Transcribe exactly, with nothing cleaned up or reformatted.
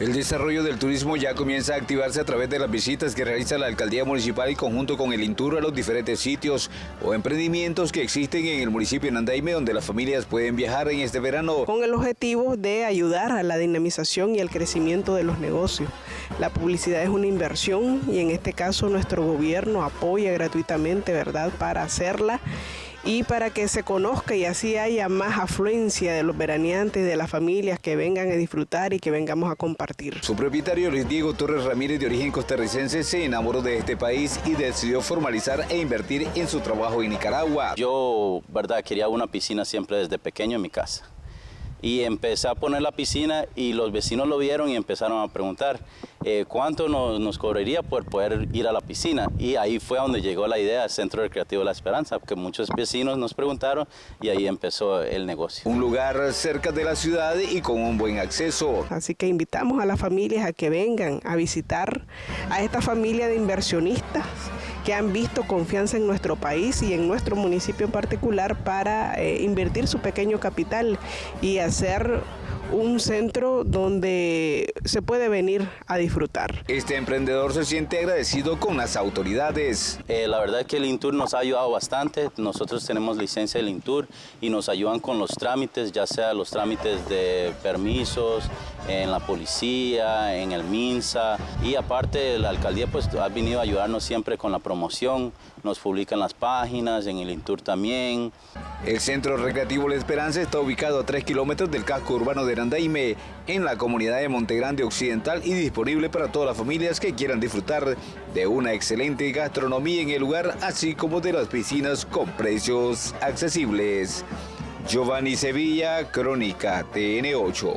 El desarrollo del turismo ya comienza a activarse a través de las visitas que realiza la Alcaldía Municipal y conjunto con el Intur a los diferentes sitios o emprendimientos que existen en el municipio de Nandaime, donde las familias pueden viajar en este verano. Con el objetivo de ayudar a la dinamización y el crecimiento de los negocios. La publicidad es una inversión y en este caso nuestro gobierno apoya gratuitamente, ¿verdad?, para hacerla y para que se conozca y así haya más afluencia de los veraneantes, de las familias que vengan a disfrutar y que vengamos a compartir. Su propietario, Luis Diego Torres Ramírez, de origen costarricense, se enamoró de este país y decidió formalizar e invertir en su trabajo en Nicaragua. Yo, verdad, quería una piscina siempre desde pequeño en mi casa. Y empecé a poner la piscina y los vecinos lo vieron y empezaron a preguntar eh, cuánto nos, nos cobraría por poder ir a la piscina. Y ahí fue donde llegó la idea del Centro Recreativo La Esperanza, porque muchos vecinos nos preguntaron y ahí empezó el negocio. Un lugar cerca de la ciudad y con un buen acceso. Así que invitamos a las familias a que vengan a visitar a esta familia de inversionistas que han visto confianza en nuestro país y en nuestro municipio en particular para eh, invertir su pequeño capital y hacer un centro donde se puede venir a disfrutar. Este emprendedor se siente agradecido con las autoridades. Eh, la verdad es que el Intur nos ha ayudado bastante. Nosotros tenemos licencia del Intur y nos ayudan con los trámites, ya sea los trámites de permisos, en la policía, en el MINSA, y aparte la alcaldía pues ha venido a ayudarnos siempre con la promoción, nos publican las páginas, en el Intur también. El Centro Recreativo La Esperanza está ubicado a tres kilómetros del casco urbano de Nandaime, en la comunidad de Montegrande Occidental, y disponible para todas las familias que quieran disfrutar de una excelente gastronomía en el lugar, así como de las piscinas con precios accesibles. Giovanni Sevilla, Crónica T N ocho.